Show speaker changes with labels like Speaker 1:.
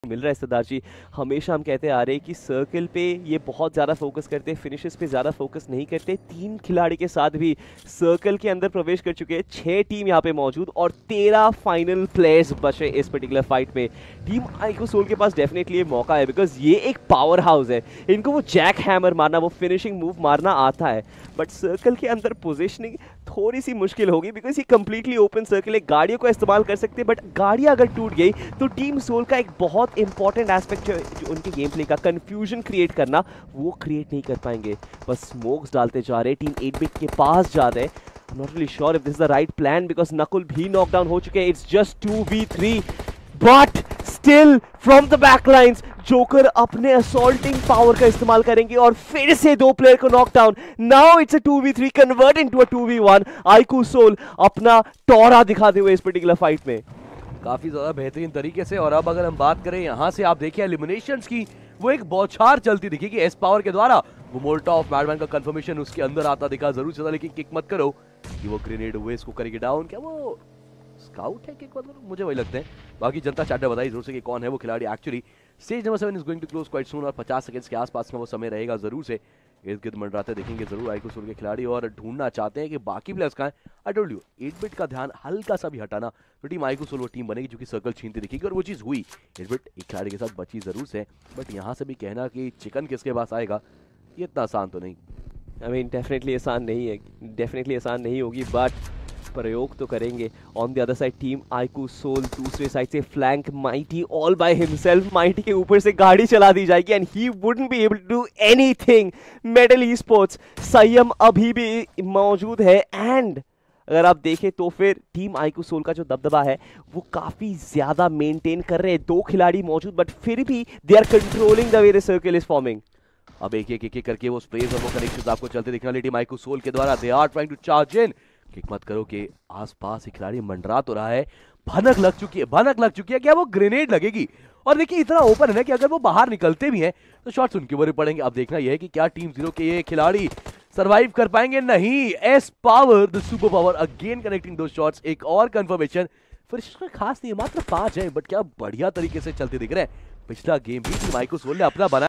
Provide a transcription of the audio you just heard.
Speaker 1: मिल रहा है सरदार जी। हमेशा हम कहते आ रहे हैं कि सर्कल पे ये बहुत ज़्यादा फोकस करते हैं, फिनिशेस पे ज़्यादा फोकस नहीं करते। 3 खिलाड़ी के साथ भी सर्कल के अंदर प्रवेश कर चुके हैं, 6 टीम यहाँ पे मौजूद और 13 फाइनल प्लेयर्स बचे इस पर्टिकुलर फाइट में। टीम आईक्यू सोल के पास डेफिनेटली ये मौका है, बिकॉज ये एक पावर हाउस है। इनको वो जैक हैमर मारना, वो फिनिशिंग मूव मारना आता है, बट सर्कल के अंदर पोजिशनिंग थोड़ी सी मुश्किल होगी, बिकॉज ये कंप्लीटली ओपन सर्कल है। गाड़ियों को इस्तेमाल कर सकते हैं, बट गाड़ियाँ अगर टूट गई तो टीम सोल का एक बहुत इंपॉर्टेंट एस्पेक्ट जो उनके गेम प्ले का कंफ्यूजन क्रिएट करना, वो क्रिएट नहीं कर पाएंगे। बस स्मोक्स डालते जा रहे, टीम 8-बिट के पास जा रहे हैं। I'm not really sure if this is the right plan because Nakul भी नॉकडाउन हो चुके हैं। It's just 2v3, but still from the backlines Joker अपने असॉल्टिंग पावर का इस्तेमाल करेंगे और फिर से 2 प्लेयर को knockdown. Now it's a 2v3 convert into a 2v1। IQ Soul अपना टॉरा दिखाते हुए इस पर्टिकुलर फाइट में
Speaker 2: काफी ज्यादा बेहतरीन तरीके से। और अब अगर हम बात करें यहाँ से, आप देखिए एलिमिनेशंस की वो एक बौछार चलती दिखेगी एस पावर के द्वारा। वो मोल्टा ऑफ मैडमैन का कंफर्मेशन उसके अंदर आता दिखा जरूर से था, लेकिन किक मत करो कि वो ग्रेनेड हुए इसको करेगी डाउन। क्या वो स्काउट है किक, मतलब मुझे वही लगते हैं। बाकी जनता चैट में बताइए जरूर से कि कौन है वो खिलाड़ी। Actually stage number 7 is going to close quite soon और 50 सेकंड्स के आसपास का वो समय रहेगा जरूर से। इर्द गिर्द मंडराते देखेंगे जरूर आईक्यू सोल के खिलाड़ी और ढूंढना चाहते हैं कि बाकी प्लेयर्स कहाँ हैं। आई टोल्ड यू 8-बिट का ध्यान हल्का सा भी हटाना तो टीम आईक्यू सोल वो टीम बनेगी जो कि सर्कल छीनती दिखेगी, और वो चीज़ हुई। 8-बिट एक खिलाड़ी के साथ बची जरूर से, बट यहाँ से भी कहना कि चिकन किसके पास आएगा ये इतना आसान तो नहीं।
Speaker 1: आई मीन डेफिनेटली आसान नहीं है, डेफिनेटली आसान नहीं होगी, बट प्रयोग तो करेंगे। On the other side team IQ Soul दूसरे साइड से flank Mighty all by himself. Mighty के ऊपर से गाड़ी चला दी जाएगी and he wouldn't be able to do anything. Medal esports Sanyam अभी भी मौजूद है, एंड अगर आप देखें तो फिर टीम आईक्यू सोल का जो दबदबा है वो काफी ज्यादा मेंटेन कर रहे हैं। 2 खिलाड़ी मौजूद, बट फिर भी they are controlling the way the circle is forming.
Speaker 2: अब एक एक करके वो स्प्रेज और वो कनेक्शंस आपको चलते दिखने वाली टीम आईक्यू सोल के द्वारा। They are trying to charge in. Kick मत करो कि आसपास ही खिलाड़ी मंडरा तो रहा है। भनक लग चुकी है क्या वो ग्रेनेड लगेगी। और देखिए इतना ओपन है ना कि अगर वो बाहर निकलते भी हैं तो शॉट्स उनके ऊपर पड़ेंगे। अब देखना यह है कि क्या टीम 0 के ये खिलाड़ी सरवाइव कर पाएंगे। नहीं, as power the super power again connecting दो शॉट्स। एक और कंफर्मेशन, फिर इसमें खास नहीं है, मात्र 5 है, बट क्या बढ़िया तरीके से चलते दिख रहे हैं। पिछला गेम भी टीम आईक्यू सोल ने अपना बना